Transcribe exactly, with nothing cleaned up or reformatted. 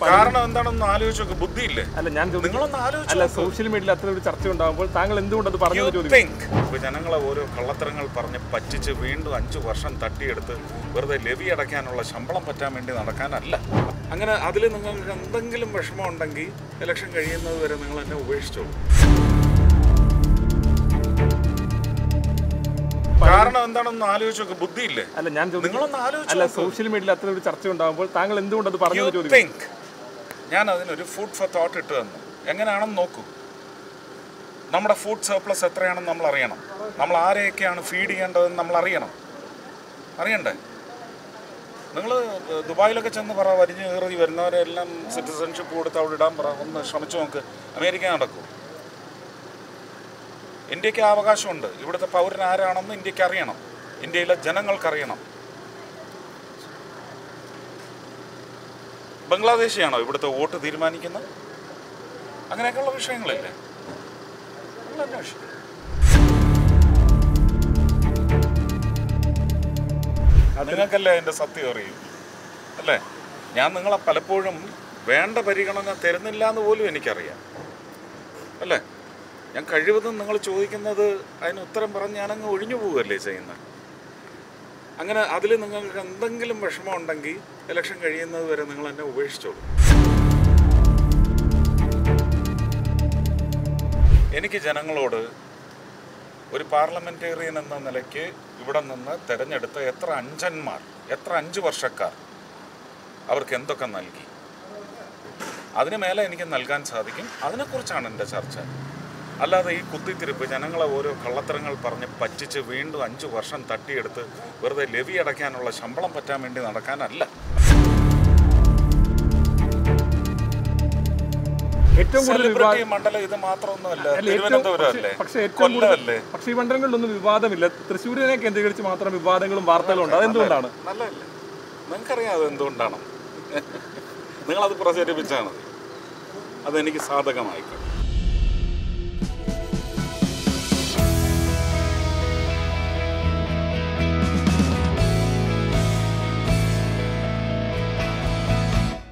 കാരണം എന്താണെന്ന് ആലോചിച്ചൊക്കെ ബുദ്ധിയില്ലേ? അല്ല ഞാൻ നിങ്ങളൊന്ന് ആലോചിച്ചു. അല്ല സോഷ്യൽ മീഡിയയിൽ അത്ര ഒരു ചർച്ച ഉണ്ടാകുമ്പോൾ താങ്കൾ എന്തുകൊണ്ട് അത് പറഞ്ഞു ചോദിക്കും? ജനങ്ങളെ ഓരോ കള്ളത്തരങ്ങൾ പറഞ്ഞ് പറ്റിച്ച് വീണ്ടും അഞ്ചു വർഷം തട്ടിയെടുത്ത് വെറുതെ ലെവി അടയ്ക്കാനുള്ള ശമ്പളം പറ്റാൻ വേണ്ടി നടക്കാനല്ല. അങ്ങനെ അതിൽ നിങ്ങൾക്ക് എന്തെങ്കിലും വിഷമം ഉണ്ടെങ്കിൽ ഇലക്ഷൻ കഴിയുന്നത് വരെ നിങ്ങൾ എന്നെ ഉപേക്ഷിച്ചോളൂ. കാരണം എന്താണെന്ന് ആലോചിച്ചൊക്കെ ബുദ്ധിയില്ലേ? അല്ല ഞാൻ നിങ്ങളൊന്ന് ആലോചിച്ചു. അല്ല സോഷ്യൽ മീഡിയയിൽ അത്ര ഒരു ചർച്ച ഉണ്ടാകുമ്പോൾ താങ്കൾ എന്തുകൊണ്ട് അത് പറഞ്ഞു ചോദിക്കും? ഞാൻ അതിനൊരു ഫുഡ് ഫോർ തോട്ട് ഇട്ട് തന്നു. എങ്ങനെയാണെന്ന് നോക്കൂ. നമ്മുടെ ഫുഡ് സർപ്ലസ് എത്രയാണെന്ന് നമ്മൾ അറിയണം. നമ്മൾ ആരെയൊക്കെയാണ് ഫീഡ് ചെയ്യേണ്ടതെന്ന് നമ്മൾ അറിയണം. അറിയണ്ടേ? നിങ്ങൾ ദുബായിലൊക്കെ ചെന്ന് പറ, വരിഞ്ഞ് കയറി വരുന്നവരെല്ലാം സിറ്റിസൺഷിപ്പ് കൊടുത്ത് അവിടെ ഇടാൻ പറ. ഒന്ന് ശ്രമിച്ചു നോക്ക്. അമേരിക്ക നടക്കും. ഇന്ത്യക്ക് അവകാശമുണ്ട്. ഇവിടുത്തെ പൗരൻ ആരാണെന്ന് ഇന്ത്യക്ക് അറിയണം. ഇന്ത്യയിലെ ജനങ്ങൾക്കറിയണം. ബംഗ്ലാദേശിയാണോ ഇവിടുത്തെ വോട്ട് തീരുമാനിക്കുന്നത്? അങ്ങനെയൊക്കെയുള്ള വിഷയങ്ങളില്ലേ? നിങ്ങൾക്കല്ലേ അതിൻ്റെ സത്യം അറിയൂ അല്ലേ? ഞാൻ നിങ്ങളെ പലപ്പോഴും വേണ്ട പരിഗണന തരുന്നില്ല എന്ന് പോലും എനിക്കറിയാം അല്ലേ? ഞാൻ കഴിവതും നിങ്ങൾ ചോദിക്കുന്നത് അതിന് ഉത്തരം പറഞ്ഞ് ഞാനങ്ങ് ഒഴിഞ്ഞു പോവുകയല്ലേ ചെയ്യുന്നത്. അങ്ങനെ അതിൽ നിങ്ങൾക്ക് എന്തെങ്കിലും വിഷമം ഉണ്ടെങ്കിൽ ഇലക്ഷൻ കഴിയുന്നത് വരെ നിങ്ങൾ എന്നെ ഉപേക്ഷിച്ചോളൂ. എനിക്ക് ജനങ്ങളോട് ഒരു പാർലമെൻറ്റേറിയൻ എന്ന നിലയ്ക്ക് ഇവിടെ നിന്ന് തിരഞ്ഞെടുത്ത എത്ര അഞ്ചന്മാർ, എത്ര അഞ്ച് വർഷക്കാർ അവർക്ക് എന്തൊക്കെ നൽകി, അതിന് മേലെ എനിക്ക് നൽകാൻ സാധിക്കും. അതിനെക്കുറിച്ചാണ് എൻ്റെ ചർച്ച. അല്ലാതെ ഈ കുത്തിത്തിരിപ്പ്, ജനങ്ങളെ ഓരോ കള്ളത്തരങ്ങൾ പറഞ്ഞ് പറ്റിച്ച് വീണ്ടും അഞ്ചു വർഷം തട്ടിയെടുത്ത് വെറുതെ ലെവി അടയ്ക്കാനുള്ള ശമ്പളം പറ്റാൻ വേണ്ടി നടക്കാനല്ല. ഏറ്റവും കൂടുതൽ മണ്ഡലം ഇത് മാത്രമൊന്നുമല്ല, തിരുവനന്തപുരം അല്ലേ, കൊല്ലമല്ലേ? പക്ഷേ ഈ മണ്ഡലങ്ങളിലൊന്നും വിവാദമില്ല. തൃശ്ശൂരിനെ കേന്ദ്രീകരിച്ച് മാത്രം വിവാദങ്ങളും വാർത്തകളും ഉണ്ട്. അതെന്തുകൊണ്ടാണ്? നല്ലതല്ലേ? നിങ്ങൾക്കറിയാം അത് എന്തുകൊണ്ടാണ്. നിങ്ങളത് പ്രചരിപ്പിച്ചാണ്. അതെനിക്ക് സാധകമായിക്കോട്ടെ.